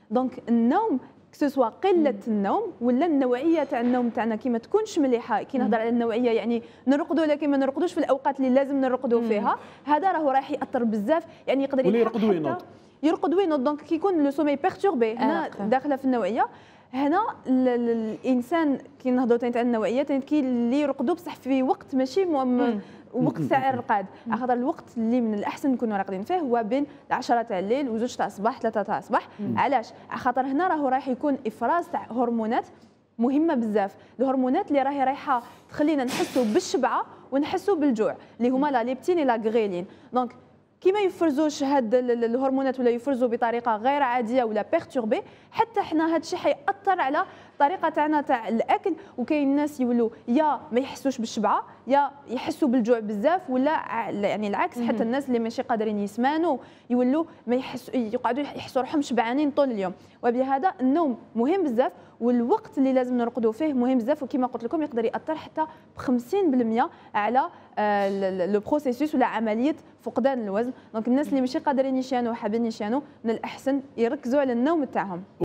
دونك النوم سواء قله النوم ولا النوعيه تاع النوم تاعنا كي ما تكونش مليحه. كي نهضر على النوعيه يعني نرقدوا لكن ما نرقدوش في الاوقات اللي لازم نرقدوا فيها، هذا راهو راح ياثر بزاف. يعني يقدر يرقدوا وينوض، يرقد وينوض. دونك كي يكون لو سومي بيرتوربي هنا داخله في النوعيه. هنا الانسان كي نهضروا تاع النوعيه كي اللي يرقدوا بصح في وقت ماشي وقت تاع الرقاد، خاطر الوقت اللي من الاحسن نكونوا راقدين فيه هو بين 10 تاع الليل و2 تاع الصباح 3 تاع الصباح. علاش؟ خاطر هنا راهو رايح يكون افراز تاع هرمونات مهمه بزاف، الهرمونات اللي راهي رايحه تخلينا نحسوا بالشبعه ونحسوا بالجوع اللي هما لا ليبتين لا غريلين. دونك كي ما يفرزوش هاد الهرمونات ولا يفرزوا بطريقه غير عاديه ولا بيرتوربي، حتى حنا هاد الشيء حيأثر على الطريقه تاعنا تاع الاكل. وكاين الناس يولوا يا ما يحسوش بالشبعه يا يحسوا بالجوع بزاف، ولا يعني العكس. حتى الناس اللي ماشي قادرين يسمانوا يولوا ما يقعدوا يحسوا روحهم شبعانين طول اليوم. وبهذا النوم مهم بزاف، والوقت اللي لازم نرقدوا فيه مهم بزاف. وكما قلت لكم يقدر ياثر حتى ب 50% على لو بروسيسوس ولا عمليه فقدان الوزن. دونك الناس اللي ماشي قادرين يشانوا وحابين يشانوا من الاحسن يركزوا على النوم تاعهم.